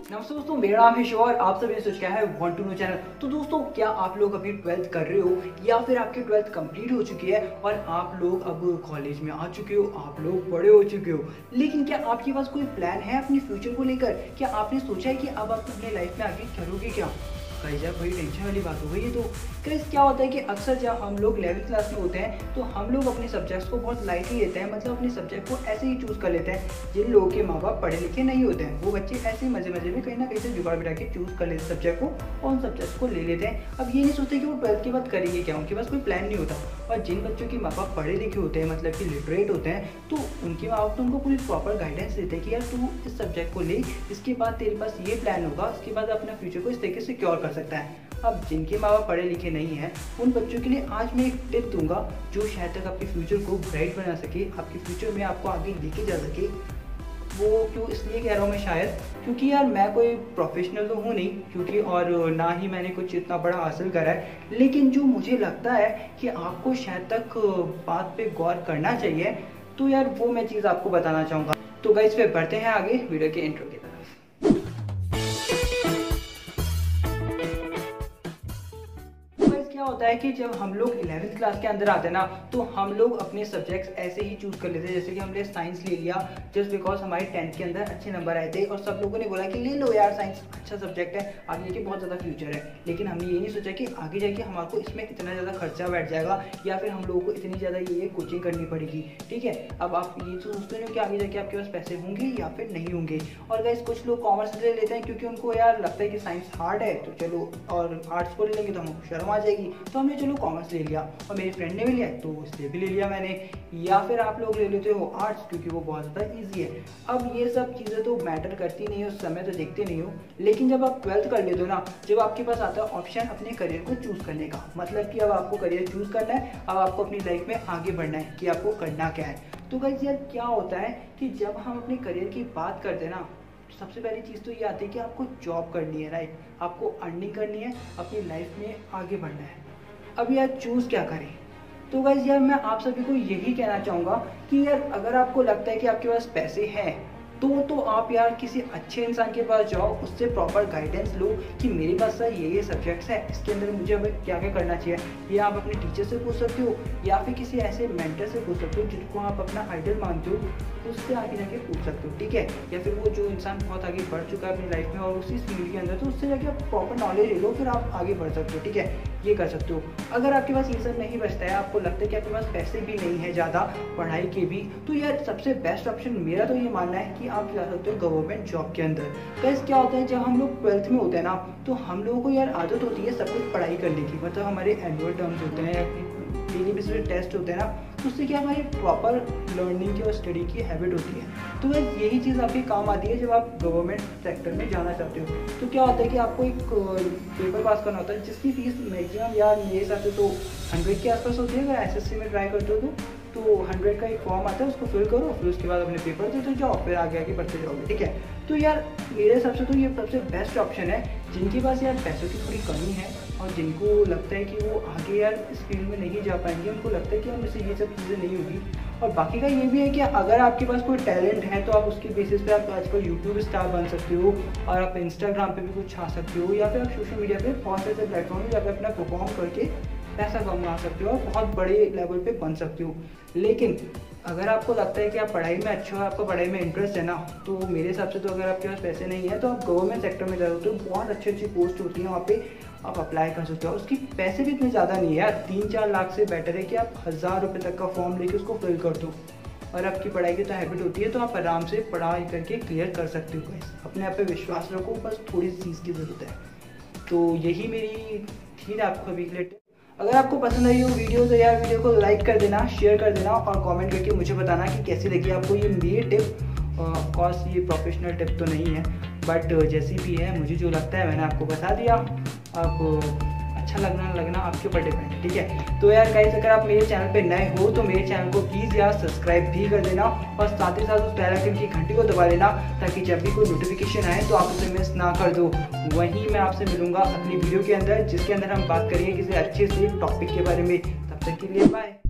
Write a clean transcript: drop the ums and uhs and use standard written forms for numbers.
नमस्ते दोस्तों, मेरा नाम है शिव और आप सभी ने सोच क्या है वांट टू नो चैनल। तो दोस्तों, क्या आप लोग अभी 12th कर रहे हो या फिर आपकी 12th कंप्लीट हो चुकी है और आप लोग अब कॉलेज में आ चुके हो, आप लोग बड़े हो चुके हो, लेकिन क्या आपके पास कोई प्लान है अपनी फ्यूचर को लेकर? क्या आपने सोचा है कि अब आप अपने लाइफ में आगे करोगे क्या? गाइस यार, बड़ी टेंशन वाली बात हो गई है। तो गाइस क्या होता है कि अक्सर जब हम लोग 11th क्लास में होते हैं तो हम लोग अपने सब्जेक्ट्स को बहुत लाइटली लेते हैं, मतलब अपने सब्जेक्ट को ऐसे ही चूज़ कर लेते हैं। जिन लोगों के माँ बाप पढ़े लिखे नहीं होते हैं वो बच्चे ऐसे मजे मजे में कहीं ना कहीं से जुगाड़ बिठा के चूज़ कर लेते हैं सब्जेक्ट को और उन सब्जेक्ट्स को ले लेते हैं। अब ये नहीं सोचते कि वो 12th के बाद करेंगे क्या, उनके पास कोई प्लान नहीं होता। और जिन बच्चों के माँ बाप पढ़े लिखे होते हैं, मतलब कि लिटरेट होते हैं, तो उनके माँ बाप तो उनको पूरी प्रॉपर गाइडेंस देते हैं कि यार तू इस सब्जेक्ट को ले, इसके बाद तेरे पास ये प्लान होगा, इसके बाद अपना फ्यूचर को इस तरीके से सिक्योर कर सकता है। अब जिनके माँ बाप पढ़े लिखे नहीं हैं उन बच्चों के लिए आज मैं एक टिप दूंगा जो शायद तक आपके फ्यूचर को ब्राइट बना सके, आपके फ्यूचर में आपको आगे लेके जा सके। वो क्यों इसलिए कह रहा हूँ मैं, शायद क्योंकि यार मैं कोई प्रोफेशनल तो हूँ नहीं, क्योंकि और ना ही मैंने कुछ इतना बड़ा हासिल करा है, लेकिन जो मुझे लगता है कि आपको शायद तक बात पे गौर करना चाहिए, तो यार वो मैं चीज़ आपको बताना चाहूँगा। तो गाइस पे बढ़ते हैं आगे वीडियो के इंट्रो की तरफ। क्या होता है कि जब हम लोग 11th क्लास के अंदर आते हैं ना, तो हम लोग अपने सब्जेक्ट्स ऐसे ही चूज कर लेते हैं। जैसे कि हमने साइंस ले लिया जस्ट बिकॉज हमारे 10th के अंदर अच्छे नंबर आए थे और सब लोगों ने बोला कि ले लो यार, साइंस अच्छा सब्जेक्ट है, आगे जाके बहुत ज़्यादा फ्यूचर है। लेकिन हमने ये नहीं सोचा कि आगे जाके हमारे को इसमें इतना ज़्यादा खर्चा बैठ जाएगा या फिर हम लोगों को इतनी ज़्यादा ये कोचिंग करनी पड़ेगी। ठीक है, अब आप ये तो सोचते नहीं कि आगे जाके आपके पास पैसे होंगे या फिर नहीं होंगे। और गाइस कुछ लोग कॉमर्स ले लेते हैं क्योंकि उनको यार लगता है कि साइंस हार्ड है, तो चलो, और आर्ट्स को ले लेंगे तो हमको शर्म आ जाएगी, तो हमने चलो कॉमर्स ले लिया। और मेरे फ्रेंड ने भी लिया तो इसलिए भी ले लिया मैंने। या फिर आप लोग ले लेते हो आर्ट्स क्योंकि वो बहुत ज़्यादा ईजी है। अब ये सब चीज़ें तो मैटर करती नहीं है, उस समय तो देखते नहीं हो, लेकिन जब आप 12th कर लेते हो ना, जब आपके पास आता है ऑप्शन अपने करियर को चूज़ करने का, मतलब कि अब आपको करियर चूज़ करना है, अब आपको अपनी लाइफ में आगे बढ़ना है कि आपको करना क्या है। तो गाइस यार क्या होता है कि जब हम अपने करियर की बात करते हैं ना, सबसे पहली चीज़ तो ये आती है कि आपको जॉब करनी है, राइट, आपको अर्निंग करनी है, अपनी लाइफ में आगे बढ़ना है। अब यार चूज़ क्या करें? तो गाइस यार मैं आप सभी को यही कहना चाहूँगा कि यार अगर आपको लगता है कि आपके पास पैसे हैं तो आप यार किसी अच्छे इंसान के पास जाओ, उससे प्रॉपर गाइडेंस लो कि मेरे पास सर ये सब्जेक्ट्स है, इसके अंदर मुझे अब क्या क्या करना चाहिए। ये आप अपने टीचर से पूछ सकते हो या फिर किसी ऐसे मेंटर से पूछ सकते हो जिनको आप अपना आइडल मानते हो, उससे आगे जाके पूछ सकते हो। ठीक है, या फिर वो जो इंसान बहुत आगे बढ़ चुका है अपनी लाइफ में और उसी फील्ड के अंदर, तो उससे जाके आप प्रॉपर नॉलेज ले लो, फिर आप आगे बढ़ सकते हो। ठीक है, ये कर सकते हो। अगर आपके पास ये सब नहीं बचता है, आपको लगता है कि आपके पास पैसे भी नहीं है ज़्यादा पढ़ाई के भी, तो यार सबसे बेस्ट ऑप्शन मेरा तो ये मानना है कि आप जा सकते हो गवर्नमेंट जॉब के अंदर। कैसे क्या होता है, जब हम लोग 12th में होते हैं ना, तो हम लोगों को यार आदत होती है सब कुछ पढ़ाई करने की, मतलब हमारे एनुअल टर्म्स होते हैं, डेली बेसिस पे टेस्ट होते हैं ना, तो उससे क्या हमारी प्रॉपर लर्निंग की और स्टडी की हैबिट होती है। तो वह यही चीज़ आपके काम आती है जब आप गवर्नमेंट सेक्टर में जाना चाहते हो। तो क्या होता है कि आपको एक पेपर पास करना होता है जिसकी फीस मैक्सिमम यार मेरे हिसाब से तो 100 के आसपास होती है। अगर एसएससी में ट्राई करते हो तो 100 का एक फॉर्म आता है, उसको फिल करो, फिर उसके बाद अपने पेपर देते जाओ, फिर आगे आगे बढ़ते जाओगे। ठीक है, तो यार मेरे हिसाब से तो ये सबसे बेस्ट ऑप्शन है जिनके पास यार पैसों की थोड़ी कमी है और जिनको लगता है कि वो आगे यार इस फील्ड में नहीं जा पाएंगे, उनको लगता है कि यार मुझसे ये सब चीज़ें नहीं होगी। और बाकी का ये भी है कि अगर आपके पास कोई टैलेंट है तो आप उसके बेसिस पे आप आजकल यूट्यूब स्टार बन सकते हो और आप इंस्टाग्राम पे भी कुछ छा सकते हो, या फिर आप सोशल मीडिया पे बहुत सारे प्लेटफॉर्म पे जाकर अपना परफॉर्म करके पैसा कमा सकते हो और बहुत बड़े लेवल पे बन सकते हो। लेकिन अगर आपको लगता है कि आप पढ़ाई में अच्छे हो, आपको पढ़ाई में इंटरेस्ट है ना, तो मेरे हिसाब से तो अगर आपके पास पैसे नहीं है तो आप गवर्नमेंट सेक्टर में जा सकते हो। बहुत अच्छी अच्छी पोस्ट होती है वहाँ पे, आप अप्लाई कर सकते हो। उसकी पैसे भी इतने ज़्यादा नहीं है यार, 3-4 लाख से बेटर है कि आप 1000 रुपये तक का फॉर्म लेके उसको फिल कर दो और आपकी पढ़ाई की तो हैबिट होती है, तो आप आराम से पढ़ाई करके क्लियर कर सकते हो। अपने आप पे विश्वास रखो, बस थोड़ी सी चीज़ की ज़रूरत है। तो यही मेरी थी आपको अभी रिलेटेड। अगर आपको पसंद आई हो वीडियो तो यार वीडियो को लाइक कर देना, शेयर कर देना और कमेंट करके मुझे बताना कि कैसी लगी आपको ये मेरी टिप। ऑफकोर्स ये प्रोफेशनल टिप तो नहीं है, बट जैसी भी है मुझे जो लगता है मैंने आपको बता दिया। अब अच्छा लगना आपके ऊपर डिपेंड है। ठीक है, तो यार गाइस अगर आप मेरे चैनल पे नए हो तो मेरे चैनल को प्लीज़ यार सब्सक्राइब भी कर देना और साथ ही साथ उस बेल आइकन की घंटी को दबा देना ताकि जब भी कोई नोटिफिकेशन आए तो आप उसे मिस ना कर दो। वहीं मैं आपसे मिलूंगा अगली वीडियो के अंदर जिसके अंदर हम बात करेंगे किसी अच्छे से टॉपिक के बारे में। तब तक के लिए बाय।